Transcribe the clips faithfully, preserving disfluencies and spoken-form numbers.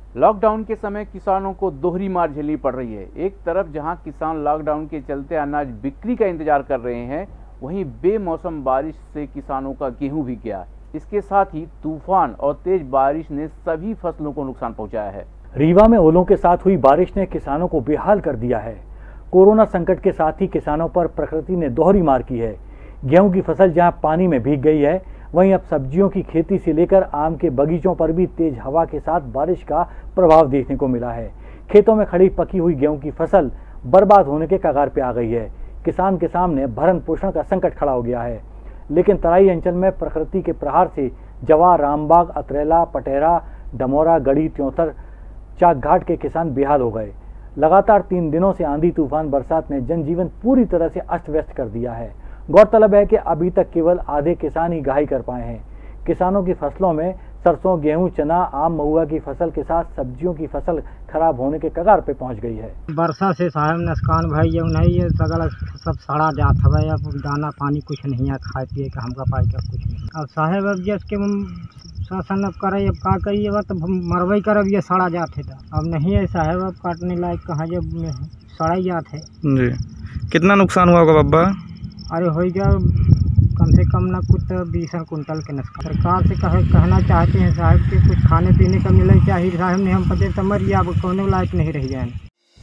Lockdown के समय किसानों को दोहरी मार झेलनी पड़ रही है। एक तरफ जहां किसान लॉकडाउन के चलते अनाज बिक्री का इंतजार कर रहे हैं, वहीं बेमौसम बारिश से किसानों का गेहूं भी गया। इसके साथ ही तूफान और तेज बारिश ने सभी फसलों को नुकसान पहुंचाया है। रीवा में ओलों के साथ हुई बारिश ने किसानों को बेहाल कर दिया है। कोरोना संकट के साथ ही किसानों पर प्रकृति ने दोहरी मार की है। गेहूं की फसल जहां पानी में भीग गई है, वहीं अब सब्जियों की खेती से लेकर आम के बगीचों पर भी तेज हवा के साथ बारिश का प्रभाव देखने को मिला है। खेतों में खड़ी पकी हुई गेहूं की फसल बर्बाद होने के कगार पे आ गई है। किसान के सामने भरण पोषण का संकट खड़ा हो गया है। लेकिन तराई अंचल में प्रकृति के प्रहार से जवार, रामबाग, अतरेला, पटेरा, डमोरा, गढ़ी, त्योंतर, चाकघाट के किसान बेहाल हो गए। लगातार तीन दिनों से आंधी तूफान बरसात ने जनजीवन पूरी तरह से अस्त व्यस्त कर दिया है। गौरतलब है कि अभी तक केवल आधे किसान ही घाई कर पाए हैं। किसानों की फसलों में सरसों, गेहूं, चना, आम, महुआ की फसल के साथ सब्जियों की फसल खराब होने के कगार पे पहुंच गई है। वर्षा से साहब नुकसान भाई ये नहीं है, सगल सब सड़ा जात हवे। अब दाना पानी कुछ नहीं है, खाए पिए का हमका पाई का कुछ नहीं। अब साहेब अब जिसके शासन अब करे, अब का करिए, अब तो मरवई कर, अब ये सड़ा जात है। अब नहीं है साहेब, अब काटने लायक कहाँ, जब सड़ा ही जात है जी। कितना नुकसान हुआ होगा बाबा? अरे हो गया कम से कम ना कुछ बीस कुंटल के नुकसान। सरकार से कह, कहना चाहते हैं साहब कि कुछ खाने पीने का मिलना चाहिए। साहब ने हम पते समझ अब कोने लायक नहीं रह जाए।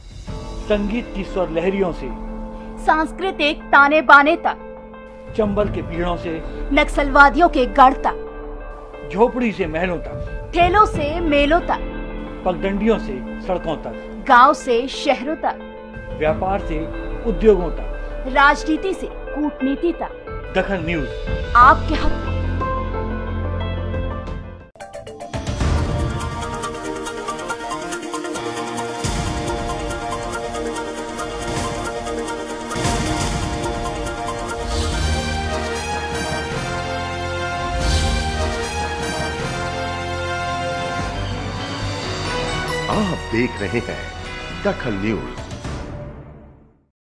संगीत की स्वर लहरियों से सांस्कृतिक ताने बाने तक, चंबल के पीड़ों से नक्सलवादियों के गढ़ तक, झोपड़ी से महलों तक, ठेलों से मेलों तक, पगडंडियों से सड़कों तक, गांव से शहरों तक, व्यापार से उद्योगों तक, राजनीति से कूटनीति तक, दखल न्यूज आपके हक में। आप देख रहे हैं दखल न्यूज।